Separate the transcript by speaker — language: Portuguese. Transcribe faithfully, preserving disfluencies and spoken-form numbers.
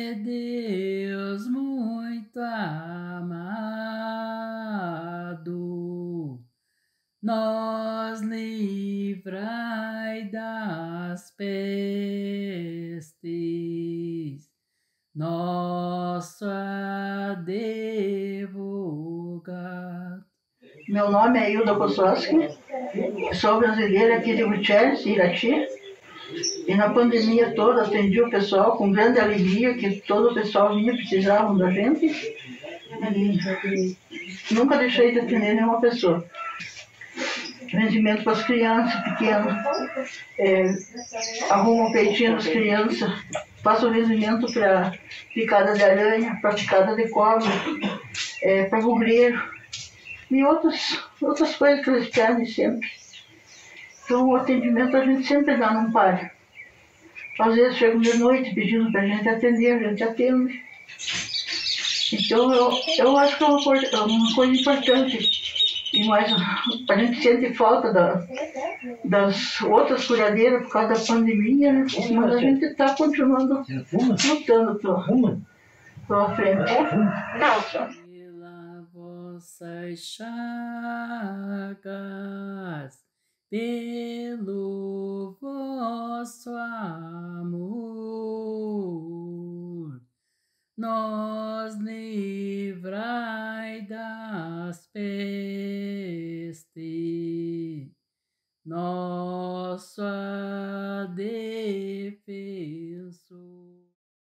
Speaker 1: Deus muito amado, nos livrai das pestes, nosso advogado.
Speaker 2: Meu nome é Hilda Kossowski, sou brasileira aqui de Gutierrez, Irati, e na pandemia toda atendi o pessoal com grande alegria, que todo o pessoal vinha, precisavam da gente, e nunca deixei de atender nenhuma pessoa. Atendimento para as crianças pequenas, é, arrumo o peitinho das crianças, faço rendimento para picada de aranha, para picada de cobra, é, para bugreiro e outras, outras coisas que eles pedem sempre. Então o atendimento a gente sempre dá, não para. Às vezes chegam de noite pedindo para a gente atender, a gente atende. Então eu, eu acho que é uma coisa, uma coisa importante. E mais, a gente sente falta da, das outras curadeiras por causa da pandemia, né? Mas a gente está continuando lutando pela frente.
Speaker 1: Pela vossas chagas, pelo vosso amor, nos livrai das pestes, nossa defesa.